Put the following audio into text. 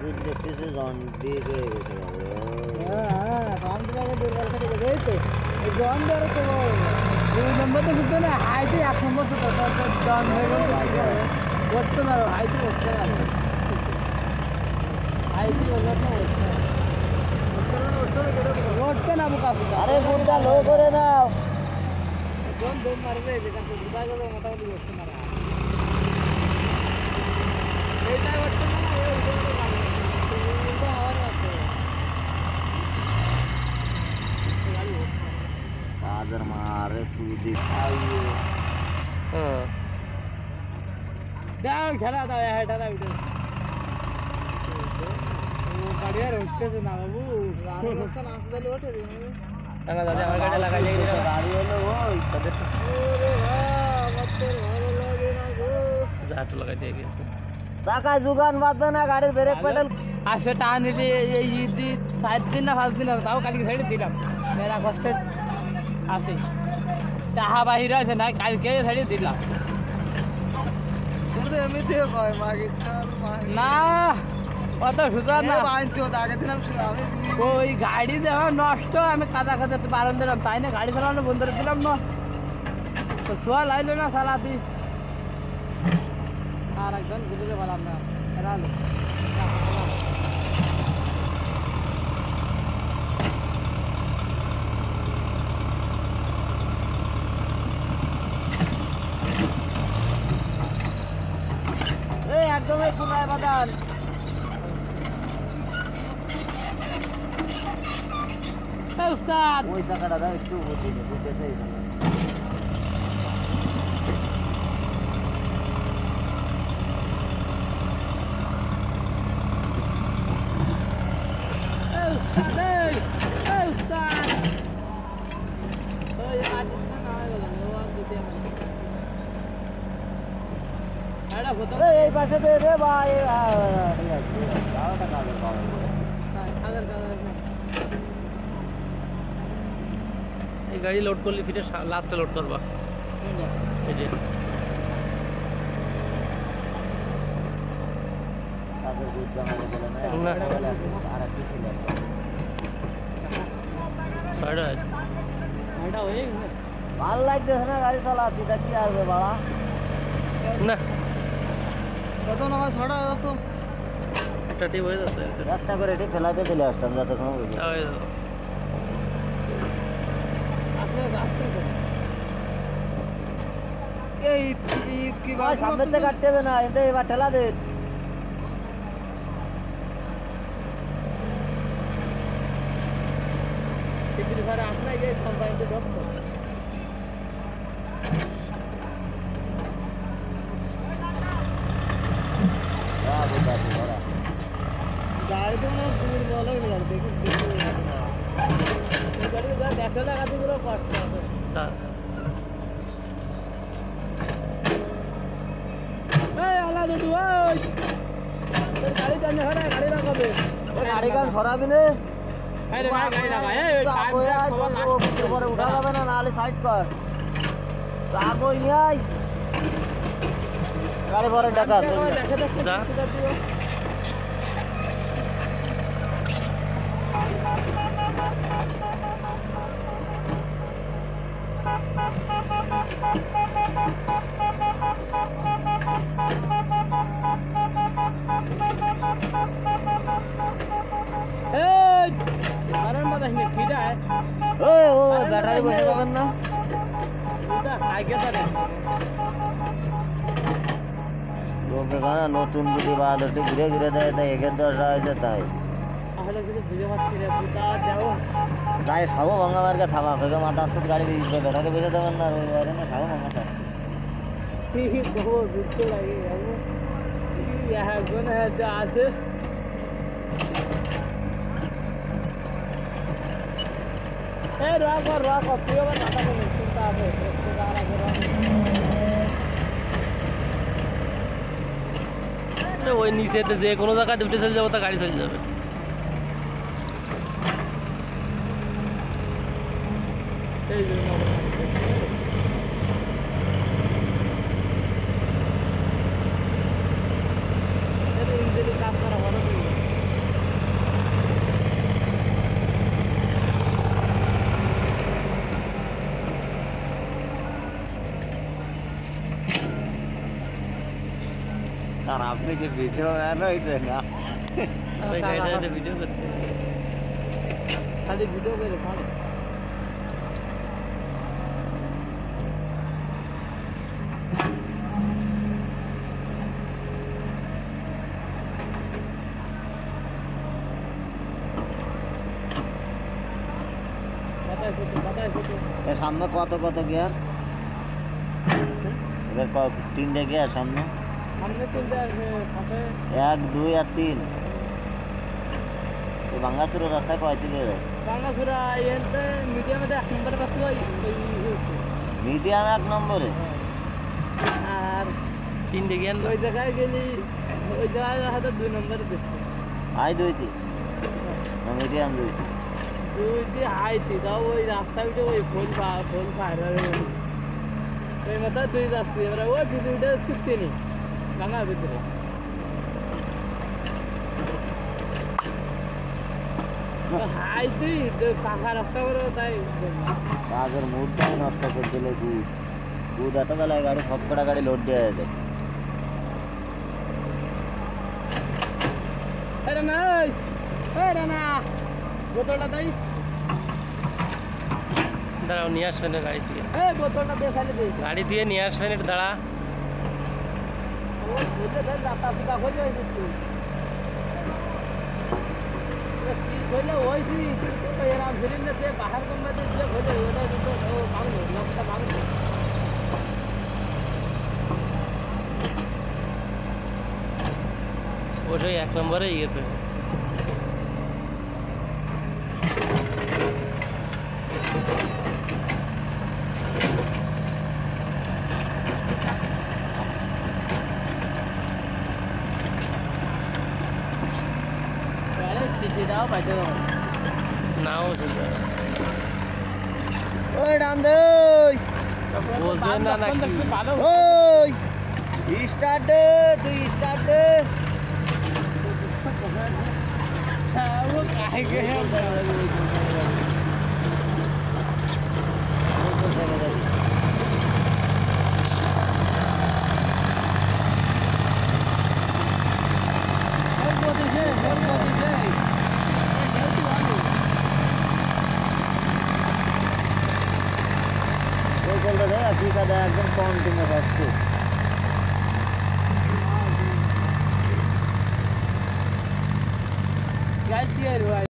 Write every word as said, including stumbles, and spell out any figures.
দেখতেছি জন দিয়ে হয়ে গেছে হ্যাঁ জন দিয়ে দুর্বল থেকে গেছে এই জন দিয়ে তো দুই নম্বর তো বুঝতে না হাইতে এক নম্বর তো জন হয়ে গেছে করতে না হাইতে করতে না হাইতে করতে না করতে না বুকা আরে গুড়টা লো করে নাও জন দম মারবে যেখান থেকে গুড়া গেলে মোটামুটি করতে না এইটা করতে না এই উঠে এটা আওয়াজ আছে आदर मारे सूदी खाइए हाँ डाल ठहरा था यार ठहरा वीडियो वो बढ़िया रोकते थे ना बाबू रानी उसका नाम से लोट है ना दादा हमारे गाड़ी लगा जाएगी गाड़ी वाले वो कदे अरे वाह मत तेरे भाग लगे ना गो जाट लगा देगी काका जुगान बात ना गाड़ी ब्रेक पेडल आसे टान दिले ये ये सात दिन ना पाँच दिन তাও কালকে ছেড়ে দিলাম মেরা কষ্ট আছে তাহা বাহির আছে না কালকে ছেড়ে দিলাম তুমি এমনিতে কয় মাগে না অত সুতা না বাঁচো আগে দিলাম ওই গাড়ি দেওয়া নষ্ট আমি কাদা কাদা বারণ দিলাম তাই না গাড়ি চালানো বন্ধ করে দিলাম না তো সোয়া লাইলো না সালাতি আর একজন বুঝতে পারলাম না এরালো একদমই কোনায় বাদান এই উস্তাদ ওই টাকাটা দাও একটু বুঝি বুঝতে চাই এই উস্তাদ এই উস্তাদ ওই আদিত না হয় বলা ও দিতে আড়া হতো এই পাশে দে রে ভাই ঠিক আছে দাও টাকা দাও আদার কাদার এই গাড়ি লোড করলে ফিরে লাস্টে লোড করবা এই যে তাদের দুধ জমা বলে না আর কি ছিল ছয়টা আছে এটা হয়ে গেছে ভাল লাগতেছে না গাড়ি চালাচ্ছি তা কি আসবে বাড়া না কত নামা ছড়া তো একটা টিপ হয়ে যাচ্ছে একটা করে এটি ফেলাতে দিলে আসতাম যতক্ষণ বুঝি হয়ে যাবে আপনি রাস্তা এই ঈদ কি ভাই সামনে থেকে কাটতে হবে না এতে এবার ঠেলা দে সিকিউরিটি স্যার আপনার এই কোম্পানিতে জব করতে गाड़ी तो मैं दूर वाला ही कर देखो देखो ये गाड़ी का देखो लगा दी पूरा कॉस्ट हाँ ए आला दे तू ओए तेरी गाड़ी जाने हो रहा है गाड़ी लगा बे गाड़ी का छोरा भी ने अरे गाड़ी लगा ए आगो यार वो ऊपर उठा जावे ना नाले साइड कर तो आगो ही आई गाड़ी भरे ढका देखो देखो जा ए कारण बता है किधर है ओए ओ बैटरी बजे जावन ना এটা আগে ধরে লোকে গানা নতুন বুদ্ধি বালটি ঘুরে ঘুরে দেয় তাই একের দশ হয়েছে তাই তাহলে যদি ভিডিও পাচ্ছি রে পুতা যাও যাই সাবো ভাঙা মার্কে থামা তোকে মাথা আসতে গাড়ি দিয়ে ব্যাটারি বেজে দেবেন না রবিবারে না সাবো ভাঙা ঠিক বহু দুঃখ লাগে যাবো ইহা গুণ है जो আছে ए रॉक और रॉक प्रियो में दादा को सुनता है रिश्तेदार आगे रॉक ওই নিচেতে যে কোনো জায়গায় উঠে চলে যাবো তা গাড়ি চলে যাবে এই যে এটা ইঞ্জিনের কাজ করা ভালো আপনি কি ভিডিও ম্যান হইতে না? ওই গাড়িটাতে ভিডিও করতে খালি ভিডিও করে ভালো এর সামনে কত কত গিয়ার? এবার ক- তিনটে গিয়ার সামনে, সামনে তিনটে আর পাশে এক দুই আর তিন। এই ভাঙ্গাচুরের রাস্তায় কয় থেকে যায়? বাংলাসুরা এতে মিডিয়ামে এক নম্বরে পাচ্ছি ওই মিডিয়াম এক নম্বরে। আর তিনটে জ্ঞান ওই জায়গায় গেলি ওই জায়গায় হয়তো দুই নম্বরে দিচ্ছে হাই দুইটি না মিডিয়াম দুইটি? দুইটি হাইটি তাও ওই রাস্তা উঠে ওই ফুল ফুল ফায়ার ওই মতো দুই যাচ্ছি এবার ওই ভিডিওটা শিখতে নি বাংলার ভিতরে হাই তুই পাখা রাস্তা করে তাই কাজের মুডটাই নষ্ট করে দিলে দুধ দুধ এত বেলায় গাড়ি সব কটা গাড়ি লোড দেওয়া যায়। এরে না এরে না বোতলটা তাই দাঁড়াও নিয়ে আসবেন না গাড়ি থেকে এই বোতলটা দিয়ে ফেলে দে গাড়ি দিয়ে নিয়ে আসবেন একটু দাঁড়া ওই বুঝে দেন রাস্তা ফুটা খোঁজে ওই বুঝছি কি খোঁজে ওই কি এরাম ফিরিং না যে বাহার কোম্পানিতে যে খোঁজে ওটা কিন্তু ও মাংলো লোকটা মাংলো ওটাই এক নম্বরেই গেছে দাও বাইতে দাও নাও ওই ডান দই বলছেন না নাকি ভালো ওই স্টার্ট দে তুই স্টার্ট দে। वो काहे के है ওই বলতে দেয় ঠিক আছে একদম কন্টিনিউ হচ্ছে। गाइस यार